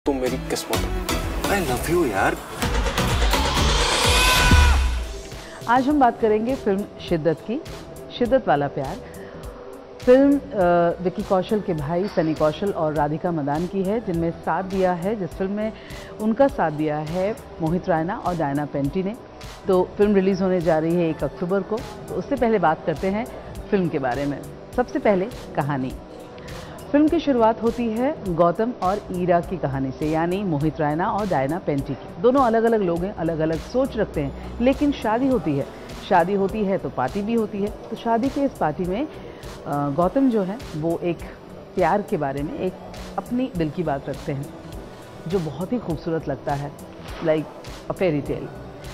तुम मेरी किस्मत। आई लव यू यार। आज हम बात करेंगे फिल्म शिद्दत की, शिद्दत वाला प्यार। फिल्म विक्की कौशल के भाई सनी कौशल और राधिका मदान की है, जिनमें साथ दिया है, जिस फिल्म में उनका साथ दिया है मोहित रैना और डायना पेंटी ने। तो फिल्म रिलीज़ होने जा रही है 1 अक्टूबर को। तो उससे पहले बात करते हैं फिल्म के बारे में। सबसे पहले कहानी। फिल्म की शुरुआत होती है गौतम और ईरा की कहानी से, यानी मोहित रैना और डायना पेंटी की। दोनों अलग अलग लोग हैं, अलग अलग सोच रखते हैं, लेकिन शादी होती है। शादी होती है तो पार्टी भी होती है। तो शादी के इस पार्टी में गौतम जो है वो एक प्यार के बारे में एक अपनी दिल की बात रखते हैं, जो बहुत ही खूबसूरत लगता है, लाइक अ फेरी टेल।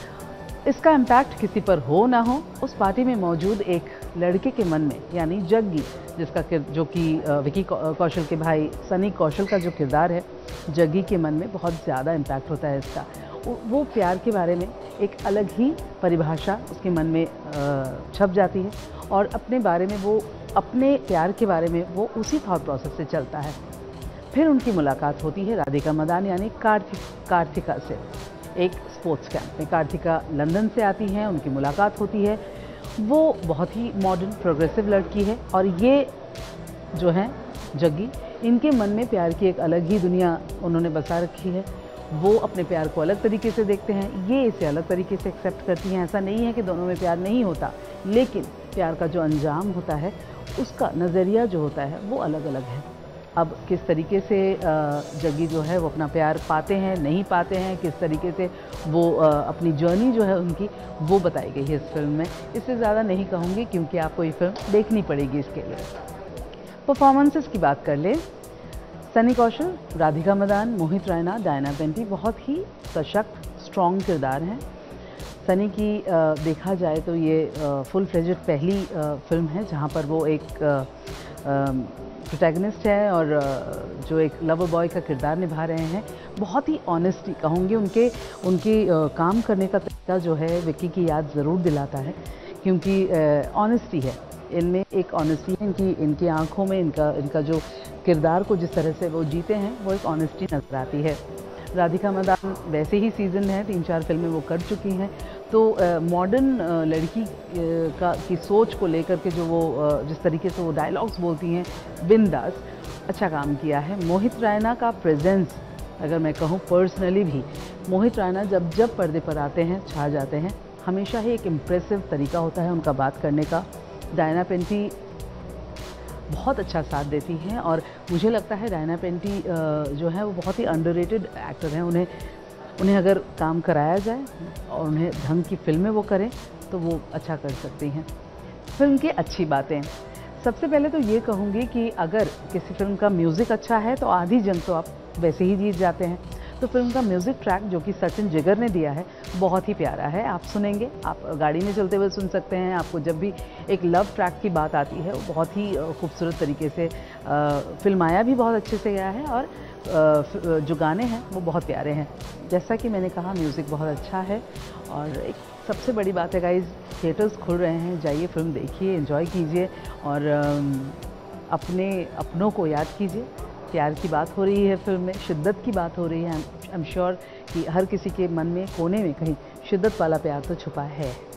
इसका इम्पैक्ट किसी पर हो ना हो, उस पार्टी में मौजूद एक लड़के के मन में, यानी जग्गी, जो कि विक्की कौशल के भाई सनी कौशल का जो किरदार है, जग्गी के मन में बहुत ज़्यादा इम्पैक्ट होता है इसका। वो प्यार के बारे में एक अलग ही परिभाषा उसके मन में छप जाती है, और अपने बारे में वो, अपने प्यार के बारे में वो उसी थॉट प्रोसेस से चलता है। फिर उनकी मुलाकात होती है राधिका मदान यानी कार्तिका से, एक स्पोर्ट्स कैंप में। कार्तिका लंदन से आती हैं, उनकी मुलाकात होती है। वो बहुत ही मॉडर्न प्रोग्रेसिव लड़की है, और ये जो है जग्गी, इनके मन में प्यार की एक अलग ही दुनिया उन्होंने बसा रखी है। वो अपने प्यार को अलग तरीके से देखते हैं, ये इसे अलग तरीके से एक्सेप्ट करती हैं। ऐसा नहीं है कि दोनों में प्यार नहीं होता, लेकिन प्यार का जो अंजाम होता है, उसका नज़रिया जो होता है, वो अलग अलग है। अब किस तरीके से जग्गी जो है वो अपना प्यार पाते हैं, नहीं पाते हैं, किस तरीके से वो अपनी जर्नी जो है उनकी, वो बताई गई है इस फिल्म में। इससे ज़्यादा नहीं कहूँगी, क्योंकि आपको ये फिल्म देखनी पड़ेगी इसके लिए। परफॉर्मेंसेस की बात कर ले, सनी कौशल, राधिका मदान, मोहित रैना, डायना पेंटी बहुत ही सशक्त, स्ट्रॉन्ग किरदार हैं। सनी की देखा जाए तो ये फुल फ्लेजेड पहली फिल्म है जहाँ पर वो एक प्रोटैगनिस्ट है, और जो एक लवर बॉय का किरदार निभा रहे हैं। बहुत ही ऑनेस्टी कहूँगी, उनके काम करने का तरीका जो है विक्की की याद ज़रूर दिलाता है, क्योंकि ऑनेस्टी है इनमें, एक ऑनेस्टी है इनकी आंखों में। इनका जो किरदार को जिस तरह से वो जीते हैं, वो एक ऑनेस्टी नज़र आती है। राधिका मदान वैसे ही सीजन है, 3-4 फिल्में वो कर चुकी हैं। तो मॉडर्न लड़की की सोच को लेकर के जो वो जिस तरीके से वो डायलॉग्स बोलती हैं, बिंदास, अच्छा काम किया है। मोहित रैना का प्रेजेंस, अगर मैं कहूँ पर्सनली भी, मोहित रैना जब पर्दे पर आते हैं, छा जाते हैं। हमेशा ही एक इम्प्रेसिव तरीका होता है उनका बात करने का। डायना पेंटी बहुत अच्छा साथ देती हैं, और मुझे लगता है डायना पेंटी जो है वो बहुत ही अंडररेटेड एक्टर हैं। उन्हें अगर काम कराया जाए और उन्हें ढंग की फिल्में वो करें, तो वो अच्छा कर सकती हैं। फिल्म की अच्छी बातें, सबसे पहले तो ये कहूँगी कि अगर किसी फिल्म का म्यूज़िक अच्छा है तो आधी जंग तो आप वैसे ही जीत जाते हैं। तो फिल्म का म्यूज़िक ट्रैक जो कि सचिन जिगर ने दिया है, बहुत ही प्यारा है। आप सुनेंगे, आप गाड़ी में चलते हुए सुन सकते हैं। आपको जब भी एक लव ट्रैक की बात आती है, वो बहुत ही खूबसूरत तरीके से फिल्माया भी बहुत अच्छे से गया है, और जो गाने हैं वो बहुत प्यारे हैं। जैसा कि मैंने कहा, म्यूज़िक बहुत अच्छा है। और एक सबसे बड़ी बात है गाइज़, थिएटर्स खुल रहे हैं, जाइए फिल्म देखिए, एंजॉय कीजिए, और अपने अपनों को याद कीजिए। प्यार की बात हो रही है फिल्म में, शिद्दत की बात हो रही है। आई एम श्योर कि हर किसी के मन में, कोने में कहीं शिद्दत वाला प्यार तो छुपा है।